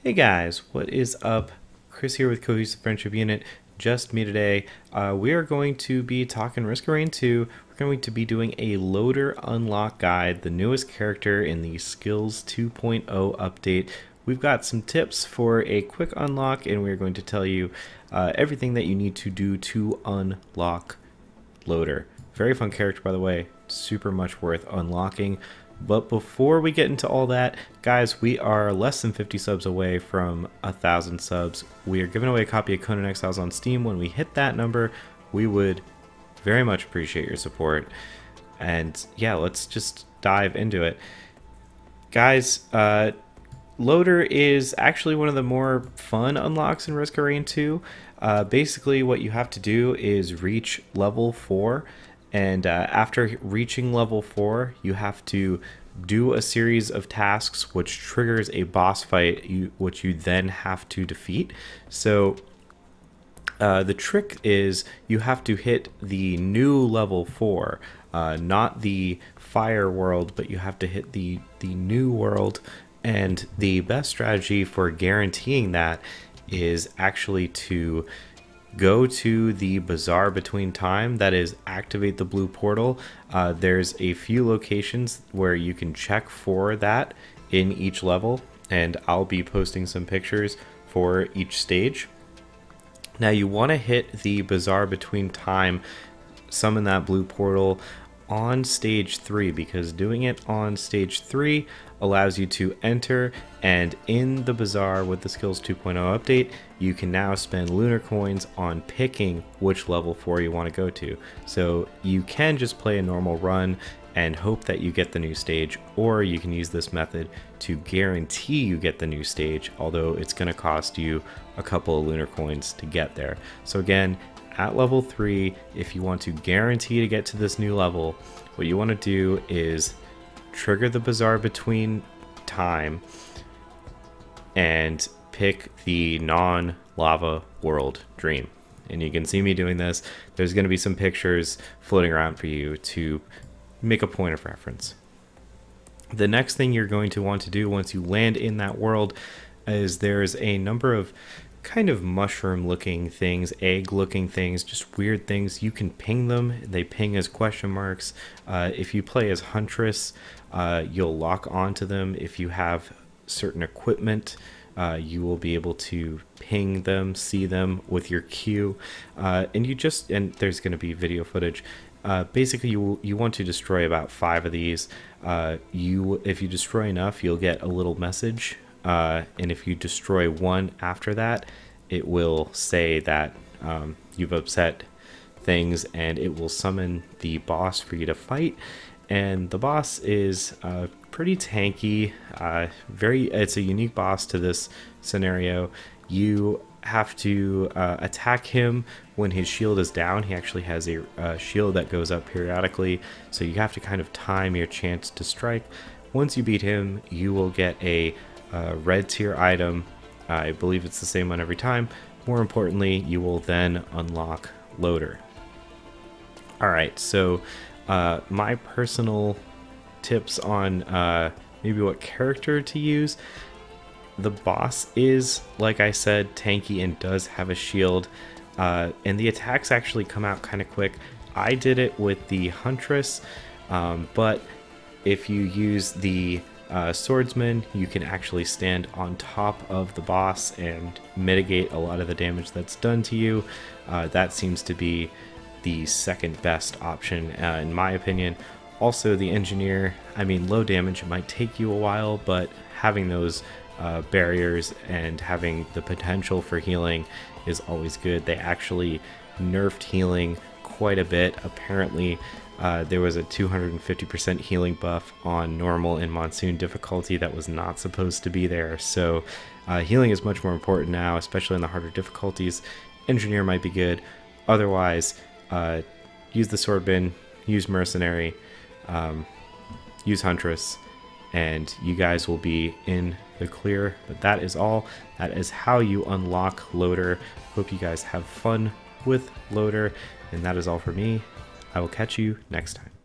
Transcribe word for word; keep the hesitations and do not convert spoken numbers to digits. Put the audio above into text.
Hey guys, what is up? Chris here with Cohesive Friendship Unit. Just me today. Uh, we are going to be talking Risk of Rain two. We're going to be doing a loader unlock guide, the newest character in the Skills two point oh update. We've got some tips for a quick unlock, and we're going to tell you uh, everything that you need to do to unlock loader. Very fun character, by the way. Super much worth unlocking. But before we get into all that, guys, we are less than fifty subs away from a thousand subs. We are giving away a copy of Conan Exiles on Steam. When we hit that number, we would very much appreciate your support. And yeah, let's just dive into it. Guys, uh, Loader is actually one of the more fun unlocks in Risk of Rain two. Uh, basically, what you have to do is reach level four. And uh, after reaching level four, you have to do a series of tasks which triggers a boss fight, you, which you then have to defeat. So uh, the trick is you have to hit the new level four, uh, not the fire world, but you have to hit the, the new world. And the best strategy for guaranteeing that is actually to go to the Bazaar Between Time, that is activate the blue portal. Uh, there's a few locations where you can check for that in each level, and I'll be posting some pictures for each stage. Now you want to hit the Bazaar Between Time, summon that blue portal on stage three, because doing it on stage three allows you to enter, and in the Bazaar with the Skills two point oh update, you can now spend lunar coins on picking which level four you want to go to. So you can just play a normal run and hope that you get the new stage, or you can use this method to guarantee you get the new stage, although it's going to cost you a couple of lunar coins to get there. So again, at level three, if you want to guarantee to get to this new level, what you want to do is trigger the Bazaar Between Time and pick the non-lava world dream. And you can see me doing this. There's going to be some pictures floating around for you to make a point of reference. The next thing you're going to want to do once you land in that world is there's a number of kind of mushroom looking things, egg looking things, just weird things. You can ping them. They ping as question marks. Uh, if you play as Huntress, uh, you'll lock onto them. If you have certain equipment, uh, you will be able to ping them, see them with your Q. Uh, and you just, and there's going to be video footage. Uh, basically, you you want to destroy about five of these. Uh, you, if you destroy enough, you'll get a little message. Uh, and if you destroy one after that, it will say that um, you've upset things, and it will summon the boss for you to fight. And the boss is uh, pretty tanky. Uh, very, it's a unique boss to this scenario. You have to uh, attack him when his shield is down. He actually has a uh, shield that goes up periodically, so you have to kind of time your chance to strike. Once you beat him, you will get a Uh, red tier item. uh, I believe it's the same one every time. More importantly, you will then unlock Loader. Alright, so uh, my personal tips on uh, maybe what character to use. The boss is, like I said, tanky and does have a shield, uh, and the attacks actually come out kind of quick. I did it with the Huntress, um, but if you use the Uh, swordsman, you can actually stand on top of the boss and mitigate a lot of the damage that's done to you. Uh, that seems to be the second best option, uh, in my opinion. Also, the engineer, I mean, low damage, it might take you a while, but having those uh, barriers and having the potential for healing is always good. They actually nerfed healing quite a bit. Apparently, Uh, there was a two hundred fifty percent healing buff on normal and monsoon difficulty that was not supposed to be there. So uh, healing is much more important now, especially in the harder difficulties. Engineer might be good. Otherwise, uh, use the swordman, use mercenary, um, use Huntress, and you guys will be in the clear. But that is all. That is how you unlock Loader. Hope you guys have fun with Loader, and that is all for me. I will catch you next time.